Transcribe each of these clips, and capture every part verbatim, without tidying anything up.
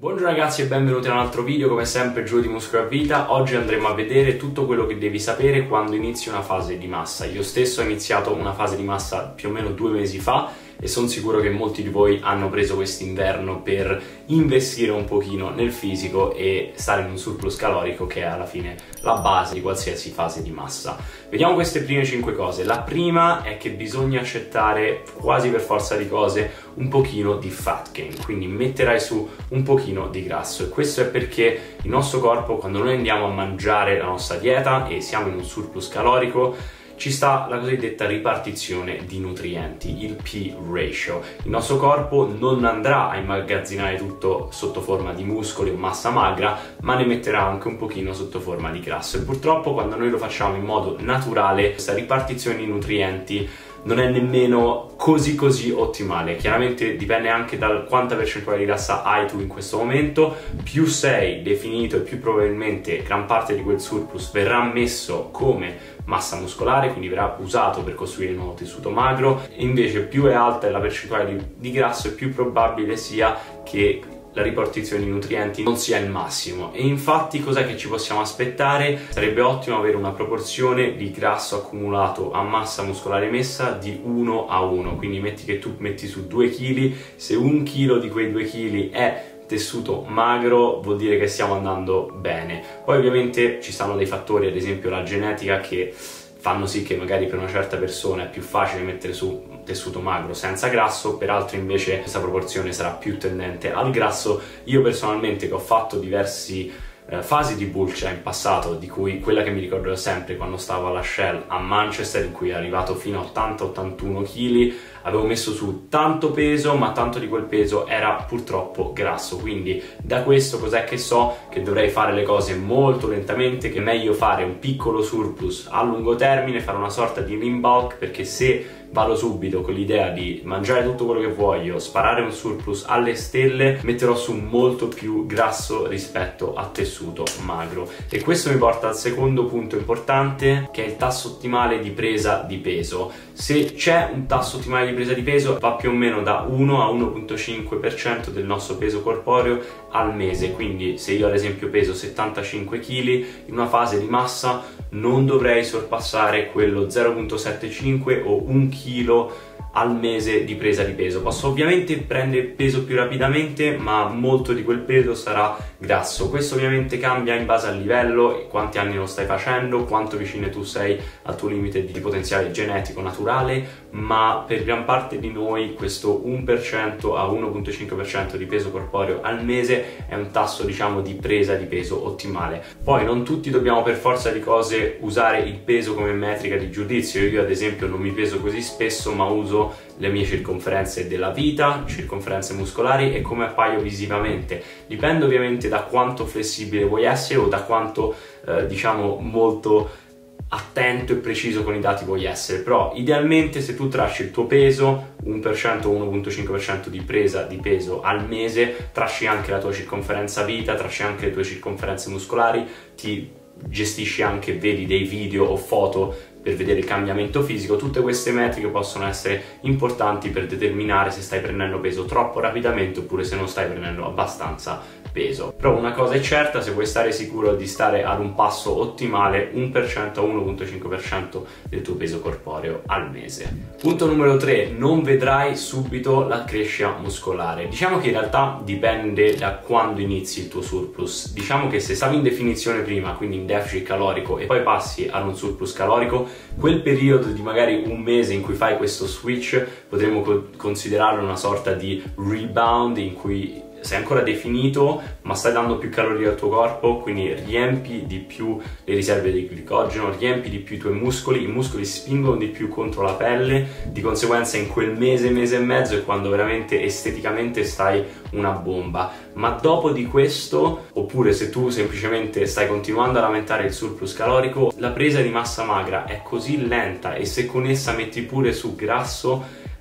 Buongiorno ragazzi e benvenuti a un altro video, come sempre Giulio di Muscolo a Vita. Oggi andremo a vedere tutto quello che devi sapere quando inizi una fase di massa. Io stesso ho iniziato una fase di massa più o meno due mesi fa e sono sicuro che molti di voi hanno preso quest'inverno per investire un pochino nel fisico e stare in un surplus calorico, che è alla fine la base di qualsiasi fase di massa. Vediamo queste prime cinque cose. La prima è che bisogna accettare quasi per forza di cose un pochino di fat gain, quindi metterai su un pochino di grasso, e questo è perché il nostro corpo, quando noi andiamo a mangiare la nostra dieta e siamo in un surplus calorico, ci sta la cosiddetta ripartizione di nutrienti, il P ratio. Il nostro corpo non andrà a immagazzinare tutto sotto forma di muscoli o massa magra, ma ne metterà anche un pochino sotto forma di grasso, e purtroppo quando noi lo facciamo in modo naturale questa ripartizione di nutrienti non è nemmeno così così ottimale. Chiaramente dipende anche da quanta percentuale di grassa hai tu in questo momento. Più sei definito e più probabilmente gran parte di quel surplus verrà messo come massa muscolare, quindi verrà usato per costruire il nuovo tessuto magro, e invece più è alta la percentuale di, di grasso e più probabile sia che la ripartizione di nutrienti non sia il massimo. E infatti cos'è che ci possiamo aspettare? Sarebbe ottimo avere una proporzione di grasso accumulato a massa muscolare messa di uno a uno, quindi metti che tu metti su due chili, se un chilo di quei due chili è tessuto magro vuol dire che stiamo andando bene. Poi ovviamente ci stanno dei fattori, ad esempio la genetica, che fanno sì che magari per una certa persona è più facile mettere su un tessuto magro senza grasso, per altri invece questa proporzione sarà più tendente al grasso. Io personalmente, che ho fatto diversi eh, fasi di bulk in passato, di cui quella che mi ricordo sempre quando stavo alla Shell a Manchester, in cui è arrivato fino a ottanta ottantuno chili, avevo messo su tanto peso, ma tanto di quel peso era purtroppo grasso. Quindi da questo cos'è che so? Che dovrei fare le cose molto lentamente, che è meglio fare un piccolo surplus a lungo termine, fare una sorta di lean bulk, perché se vado subito con l'idea di mangiare tutto quello che voglio, sparare un surplus alle stelle, metterò su molto più grasso rispetto a tessuto magro. E questo mi porta al secondo punto importante, che è il tasso ottimale di presa di peso. Se c'è un tasso ottimale di presa di peso, va più o meno da uno a uno virgola cinque per cento del nostro peso corporeo al mese. Quindi se io ad esempio peso settantacinque chili, in una fase di massa non dovrei sorpassare quello zero virgola settantacinque o un chilo al mese di presa di peso. Posso ovviamente prendere peso più rapidamente, ma molto di quel peso sarà grasso. Questo ovviamente cambia in base al livello e quanti anni lo stai facendo, quanto vicino tu sei al tuo limite di potenziale genetico naturale, ma per gran parte di noi questo uno per cento a uno virgola cinque per cento di peso corporeo al mese è un tasso, diciamo, di presa di peso ottimale. Poi non tutti dobbiamo per forza di cose usare il peso come metrica di giudizio. Io ad esempio non mi peso così spesso, ma uso le mie circonferenze della vita, circonferenze muscolari, e come appaio visivamente. Dipende ovviamente da quanto flessibile vuoi essere o da quanto eh, diciamo molto attento e preciso con i dati vuoi essere. Però idealmente, se tu tracci il tuo peso, uno per cento o uno virgola cinque per cento di presa di peso al mese, tracci anche la tua circonferenza vita, tracci anche le tue circonferenze muscolari, ti gestisci anche, vedi dei video o foto per vedere il cambiamento fisico. Tutte queste metriche possono essere importanti per determinare se stai prendendo peso troppo rapidamente oppure se non stai prendendo abbastanza peso. Però una cosa è certa: se vuoi stare sicuro di stare ad un passo ottimale, uno per cento a uno virgola cinque per cento del tuo peso corporeo al mese. Punto numero tre: non vedrai subito la crescita muscolare. Diciamo che in realtà dipende da quando inizi il tuo surplus. Diciamo che se stavi in definizione prima, quindi in deficit calorico, e poi passi ad un surplus calorico, quel periodo di magari un mese in cui fai questo switch potremmo co- considerarlo una sorta di rebound, in cui sei ancora definito ma stai dando più calorie al tuo corpo, quindi riempi di più le riserve di glicogeno, riempi di più i tuoi muscoli, i muscoli spingono di più contro la pelle, di conseguenza in quel mese, mese e mezzo è quando veramente esteticamente stai una bomba. Ma dopo di questo, oppure se tu semplicemente stai continuando ad aumentare il surplus calorico, la presa di massa magra è così lenta, e se con essa metti pure su grasso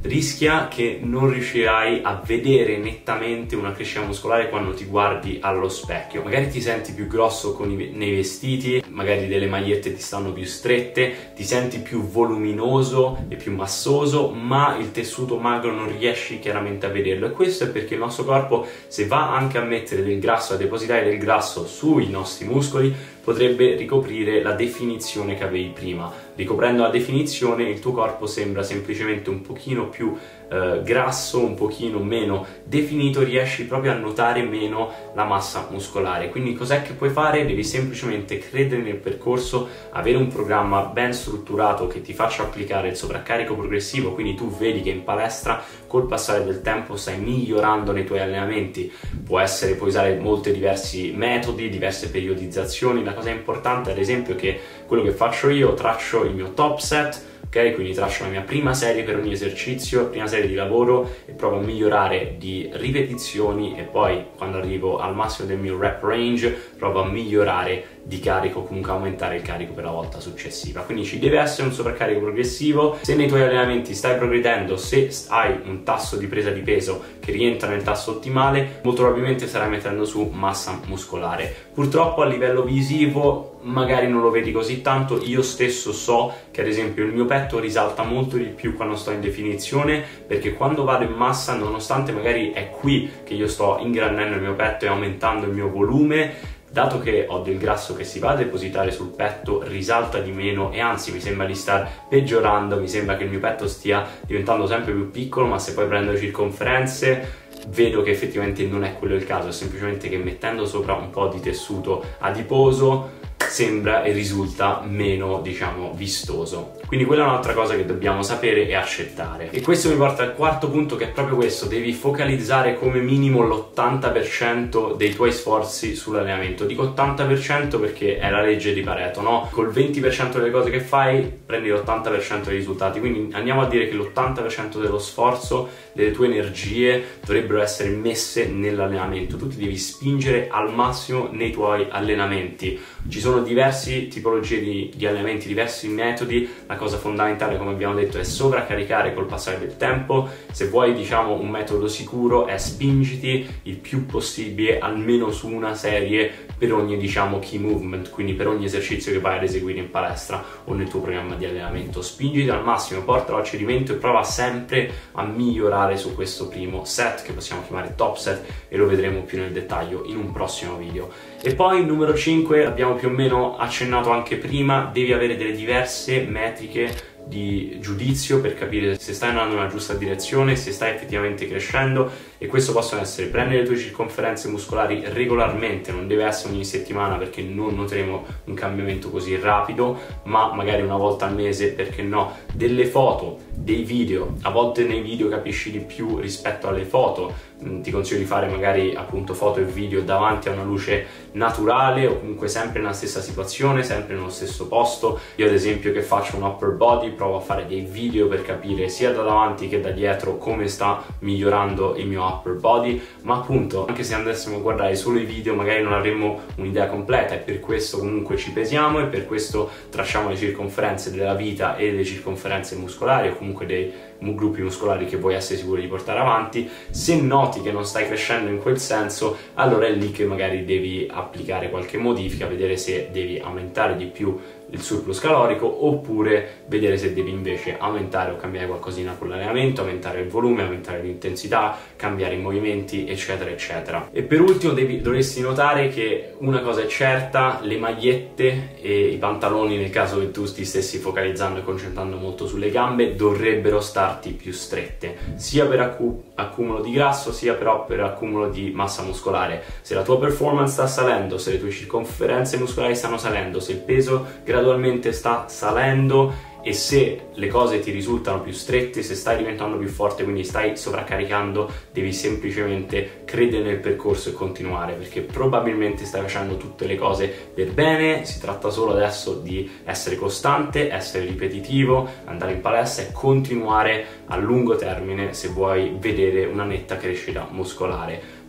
rischia che non riuscirai a vedere nettamente una crescita muscolare quando ti guardi allo specchio. Magari ti senti più grosso con i, nei vestiti, magari delle magliette ti stanno più strette, ti senti più voluminoso e più massoso, ma il tessuto magro non riesci chiaramente a vederlo, e questo è perché il nostro corpo, se va anche a mettere del grasso, a depositare del grasso sui nostri muscoli, potrebbe ricoprire la definizione che avevi prima. Ricoprendo la definizione, il tuo corpo sembra semplicemente un pochino più eh, grasso, un pochino meno definito, riesci proprio a notare meno la massa muscolare. Quindi cos'è che puoi fare? Devi semplicemente credere nel percorso, avere un programma ben strutturato che ti faccia applicare il sovraccarico progressivo, quindi tu vedi che in palestra col passare del tempo stai migliorando nei tuoi allenamenti. Può essere, puoi usare molti diversi metodi, diverse periodizzazioni. La cosa importante ad esempio è che quello che faccio io, traccio il mio top set, ok? Quindi traccio la mia prima serie per ogni esercizio, prima serie di lavoro, e provo a migliorare di ripetizioni, e poi quando arrivo al massimo del mio rep range provo a migliorare di carico, comunque aumentare il carico per la volta successiva. Quindi ci deve essere un sovraccarico progressivo. Se nei tuoi allenamenti stai progredendo, se hai un tasso di presa di peso che rientra nel tasso ottimale, molto probabilmente starai mettendo su massa muscolare. Purtroppo a livello visivo magari non lo vedi così tanto. Io stesso so che ad esempio il mio petto risalta molto di più quando sto in definizione, perché quando vado in massa, nonostante magari è qui che io sto ingrandendo il mio petto e aumentando il mio volume, dato che ho del grasso che si va a depositare sul petto, risalta di meno, e anzi mi sembra di star peggiorando, mi sembra che il mio petto stia diventando sempre più piccolo. Ma se poi prendo le circonferenze vedo che effettivamente non è quello il caso, è semplicemente che mettendo sopra un po' di tessuto adiposo sembra e risulta meno, diciamo, vistoso. Quindi quella è un'altra cosa che dobbiamo sapere e accettare. E questo mi porta al quarto punto, che è proprio questo: devi focalizzare come minimo l'ottanta per cento dei tuoi sforzi sull'allenamento. Dico ottanta per cento perché è la legge di Pareto, no? Col venti per cento delle cose che fai prendi l'ottanta per cento dei risultati. Quindi andiamo a dire che l'ottanta per cento dello sforzo, delle tue energie dovrebbero essere messe nell'allenamento. Tu ti devi spingere al massimo nei tuoi allenamenti. Ci sono diverse tipologie di, di allenamenti, diversi metodi. La cosa fondamentale, come abbiamo detto, è sovraccaricare col passare del tempo. Se vuoi, diciamo, un metodo sicuro, è spingiti il più possibile almeno su una serie per ogni, diciamo, key movement, quindi per ogni esercizio che vai ad eseguire in palestra o nel tuo programma di allenamento. Spingiti al massimo, portalo a cedimento e prova sempre a migliorare su questo primo set, che possiamo chiamare top set, e lo vedremo più nel dettaglio in un prossimo video. E poi il numero cinque, abbiamo più o meno accennato anche prima, devi avere delle diverse metriche di giudizio per capire se stai andando nella giusta direzione, se stai effettivamente crescendo. E questo possono essere: prendere le tue circonferenze muscolari regolarmente, non deve essere ogni settimana perché non noteremo un cambiamento così rapido, ma magari una volta al mese, perché no, delle foto, dei video. A volte nei video capisci di più rispetto alle foto. Ti consiglio di fare magari appunto foto e video davanti a una luce naturale, o comunque sempre nella stessa situazione, sempre nello stesso posto. Io ad esempio, che faccio un upper body, provo a fare dei video per capire sia da davanti che da dietro come sta migliorando il mio upper body. Ma appunto, anche se andassimo a guardare solo i video magari non avremmo un'idea completa, e per questo comunque ci pesiamo, e per questo tracciamo le circonferenze della vita e le circonferenze muscolari, o comunque dei gruppi muscolari che vuoi essere sicuro di portare avanti. Se noti che non stai crescendo in quel senso, allora è lì che magari devi applicare qualche modifica, vedere se devi aumentare di più il surplus calorico, oppure vedere se devi invece aumentare o cambiare qualcosina con l'allenamento, aumentare il volume, aumentare l'intensità, cambiare i movimenti, eccetera eccetera. E per ultimo devi, dovresti notare che una cosa è certa: le magliette e i pantaloni, nel caso che tu ti stessi focalizzando e concentrando molto sulle gambe, dovrebbero starti più strette, sia per accu- accumulo di grasso, sia però per accumulo di massa muscolare. Se la tua performance sta salendo, se le tue circonferenze muscolari stanno salendo, se il peso gradualmente sta salendo, e se le cose ti risultano più strette, se stai diventando più forte, quindi stai sovraccaricando, devi semplicemente credere nel percorso e continuare, perché probabilmente stai facendo tutte le cose per bene. Si tratta solo adesso di essere costante, essere ripetitivo, andare in palestra e continuare a lungo termine se vuoi vedere una netta crescita muscolare.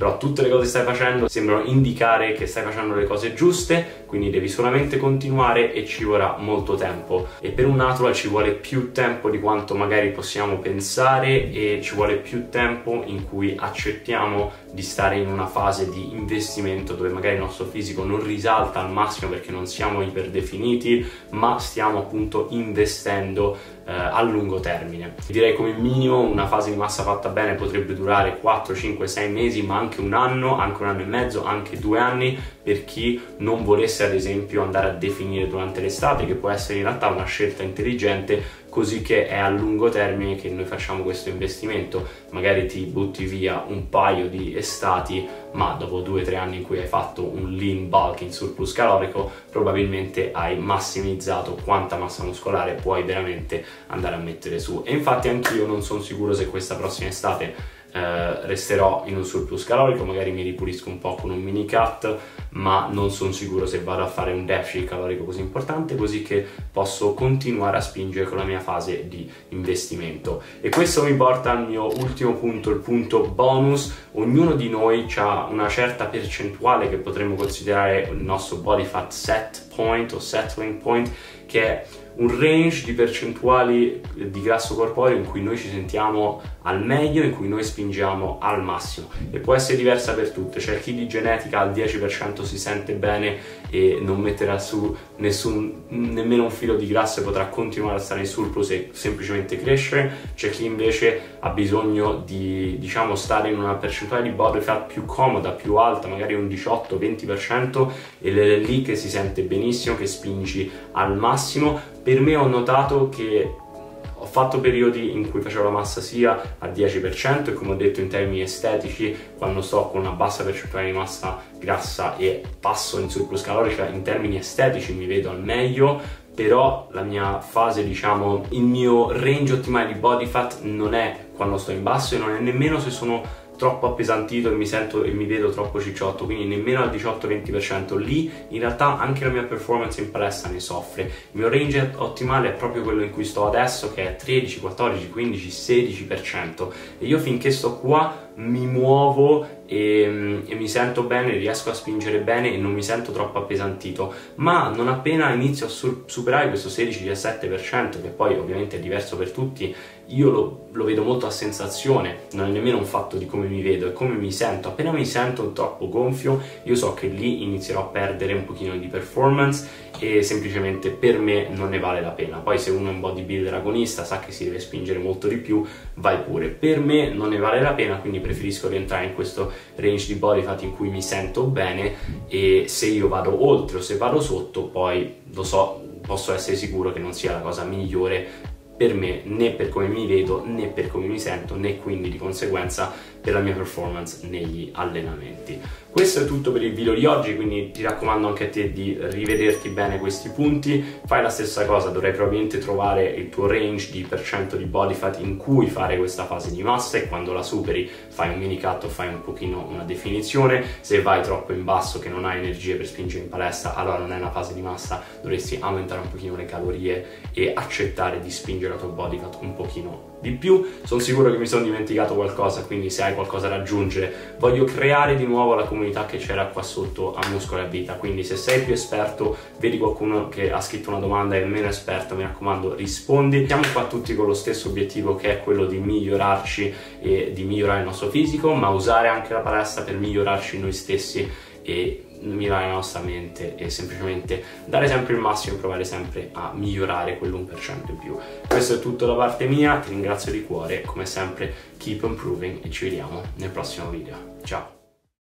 però tutte le cose che stai facendo sembrano indicare che stai facendo le cose giuste, quindi devi solamente continuare e ci vorrà molto tempo. E per un natural ci vuole più tempo di quanto magari possiamo pensare, e ci vuole più tempo in cui accettiamo di stare in una fase di investimento dove magari il nostro fisico non risalta al massimo perché non siamo iperdefiniti, ma stiamo appunto investendo eh, a lungo termine. Direi come minimo una fase di massa fatta bene potrebbe durare quattro, cinque, sei mesi, ma anche un anno, anche un anno e mezzo, anche due anni per chi non volesse ad esempio andare a definire durante l'estate, che può essere in realtà una scelta intelligente, così che è a lungo termine che noi facciamo questo investimento. Magari ti butti via un paio di estati, ma dopo due o tre anni in cui hai fatto un lean bulk in surplus calorico, probabilmente hai massimizzato quanta massa muscolare puoi veramente andare a mettere su. E infatti anch'io non sono sicuro se questa prossima estate Uh, resterò in un surplus calorico, magari mi ripulisco un po' con un mini cut, ma non sono sicuro se vado a fare un deficit calorico così importante, così che posso continuare a spingere con la mia fase di investimento. E questo mi porta al mio ultimo punto, il punto bonus. Ognuno di noi ha una certa percentuale che potremmo considerare il nostro body fat set point o settling point, che è un range di percentuali di grasso corporeo in cui noi ci sentiamo al meglio, in cui noi spingiamo al massimo, e può essere diversa per tutte. C'è chi di genetica al dieci per cento si sente bene e non metterà su nessun, nemmeno un filo di grasso e potrà continuare a stare in surplus e semplicemente crescere. C'è chi invece ha bisogno di, diciamo, stare in una percentuale di body fat più comoda, più alta, magari un diciotto venti per cento, ed è lì che si sente benissimo, che spingi al massimo. Per me ho notato che ho fatto periodi in cui facevo la massa sia al dieci per cento e, come ho detto, in termini estetici, quando sto con una bassa percentuale di massa grassa e passo in surplus calorica, in termini estetici mi vedo al meglio. Però la mia fase, diciamo, il mio range ottimale di body fat non è quando sto in basso, e non è nemmeno se sono troppo appesantito e mi sento e mi vedo troppo cicciotto, quindi nemmeno al diciotto venti per cento. Lì in realtà anche la mia performance in palestra ne soffre. Il mio range ottimale è proprio quello in cui sto adesso, che è tredici, quattordici, quindici, sedici per cento, e io finché sto qua mi muovo e, e mi sento bene, riesco a spingere bene e non mi sento troppo appesantito. Ma non appena inizio a superare questo sedici diciassette per cento, che poi ovviamente è diverso per tutti, io lo, lo vedo molto a sensazione, non è nemmeno un fatto di come mi vedo, è come mi sento. Appena mi sento troppo gonfio, io so che lì inizierò a perdere un pochino di performance e semplicemente per me non ne vale la pena. Poi se uno è un bodybuilder agonista, sa che si deve spingere molto di più, vai pure. Per me non ne vale la pena, quindi preferisco rientrare in questo range di body fat in cui mi sento bene, e se io vado oltre o se vado sotto, poi lo so, posso essere sicuro che non sia la cosa migliore per me, né per come mi vedo, né per come mi sento, né quindi di conseguenza per la mia performance negli allenamenti. Questo è tutto per il video di oggi, quindi ti raccomando anche a te di rivederti bene questi punti. Fai la stessa cosa, dovrai probabilmente trovare il tuo range di percento di body fat in cui fare questa fase di massa, e quando la superi fai un mini cut o fai un pochino una definizione. Se vai troppo in basso, che non hai energie per spingere in palestra, allora non è una fase di massa, dovresti aumentare un pochino le calorie e accettare di spingere la tua body fat un pochino di più. Sono sicuro che mi sono dimenticato qualcosa, quindi se hai qualcosa da aggiungere, voglio creare di nuovo la comunità che c'era qua sotto a Muscoli a Vita, quindi se sei più esperto, vedi qualcuno che ha scritto una domanda e è meno esperto, mi raccomando rispondi. Siamo qua tutti con lo stesso obiettivo, che è quello di migliorarci e di migliorare il nostro fisico, ma usare anche la palestra per migliorarci noi stessi e migliorare la nostra mente, e semplicemente dare sempre il massimo e provare sempre a migliorare quell'uno per cento in più. Questo è tutto da parte mia, ti ringrazio di cuore, come sempre keep improving, e ci vediamo nel prossimo video. Ciao!